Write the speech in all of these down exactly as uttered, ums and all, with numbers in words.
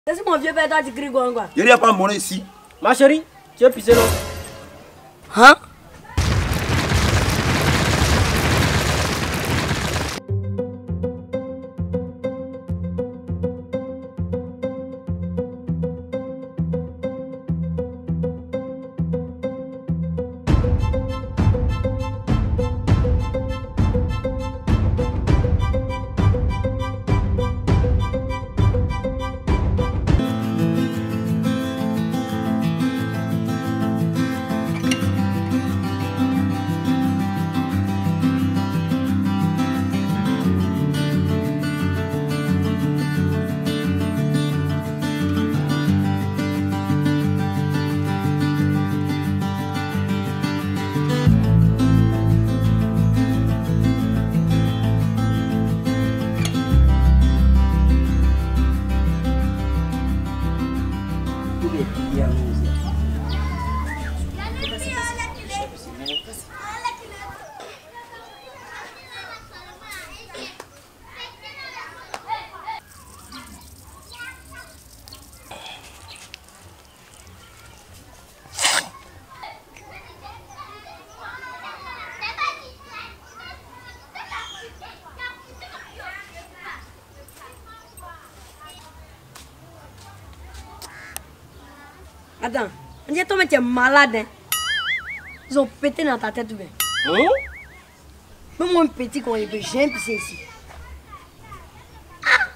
C'est mon vieux père qui crie quoi. Il n'y a pas de monnaie ici. Ma chérie, tu es pissé non? Hein? Attends, on dit que tu es malade. Hein? Ils ont pété dans ta tête. Hein? Même moi, un petit, quand il peut, j'ai un pissé ici. Ah!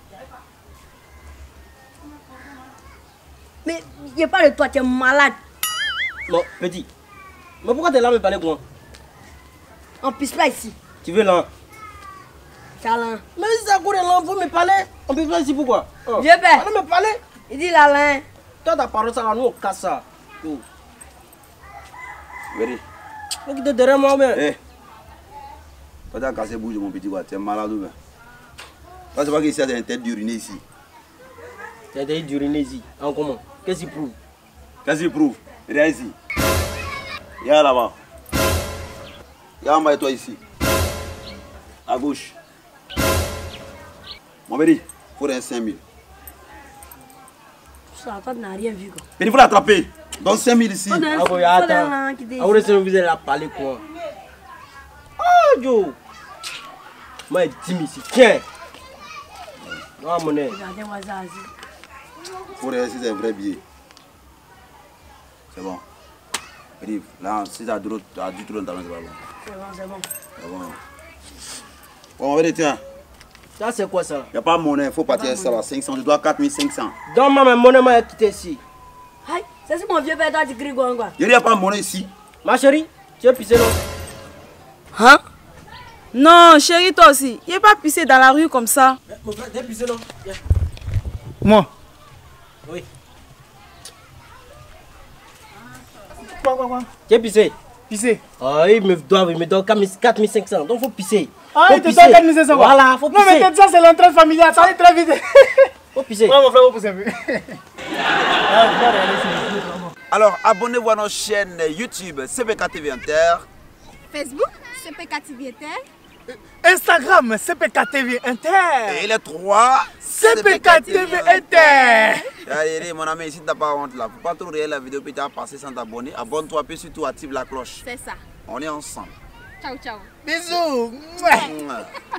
Mais il n'y a pas de toi, tu es malade. Non, petit. Mais pourquoi tu es là me parler quoi? On pisse pas ici. Tu veux là? T'as là. Mais si ça court là, vous me parler. On pisse pas ici pourquoi? Oh. Vieux père. On me parler. Il dit là là. Toi, ta parole, ça va nous casser ça. Vérité. Donc, tu es derrière moi, mais. Eh. Toi, tu as cassé le bouche de mon petit, tu es malade ou bien? Toi, tu vois qu'ici, il y a une tête d'uriner ici. Tu as une tête d'uriner ici. En comment? Qu'est-ce qu'il prouve? Qu'est-ce qu'il prouve? Regarde ici. Il y a là-bas. Il y a en bas et toi ici. À gauche. Mon béni, il faut un cinq mille. Ça, toi, tu n'as rien vu. Quoi. Il faut l'attraper. Donne cinq mille ici. Ah bon, attends. Ah oui, vous allez la parler quoi? Oh, Joe. Moi, dix mille ici. Tiens. Non, monnaie. Regardez-moi ça ici. Il faut regarder si c'est un vrai billet. C'est bon. Rive, là, si ça a du trop dans ta main, c'est pas bon. C'est bon, c'est bon. C'est bon. Bon, on va dire, tiens. Ça, c'est quoi ça? Il n'y a pas de monnaie, il faut partir ça là. cinq cents, je dois quatre mille cinq cents. Donc, ma monnaie m'a quitté ici. Aïe, c'est mon vieux père qui crie quoi. Il n'y a pas de monnaie ici. Ma chérie, tu es pissé non? Hein? Non, chérie, toi aussi. Il n'est pas pissé dans la rue comme ça. Mon frère, tu es pissé non? Viens. Moi? Oui. Quoi, quoi, quoi? Tu es pissé? Pissé? Ah, il me doit, il me doit quatre mille cinq cents. Donc, il faut pisser. Ah, faut il te pisser. doit quatre mille cinq cents. Voilà, faut pisser. Non, mais ça, c'est l'entrée familiale. Ça va très vite. Faut pisser. Ouais, mon frère, vous poussez un peu. Alors, abonnez-vous à notre chaîne YouTube C P K T V Inter. Facebook, C P K T V Inter. Instagram, C P K T V Inter. Et les trois, C P K T V Inter. Allez, mon ami, si tu n'as pas honte là, faut pas trop regarder la vidéo puis tu as passé sans t'abonner. Abonne-toi puis surtout active la cloche. C'est ça. On est ensemble. Ciao, ciao. Bisous. Mouah.